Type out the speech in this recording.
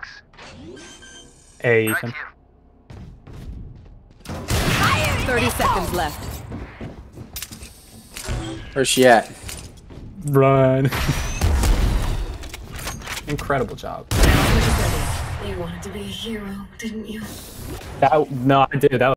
Hey, Ethan. 30 seconds left. Where's she at? Run. Incredible job. You wanted to be a hero, didn't you? No, I did. That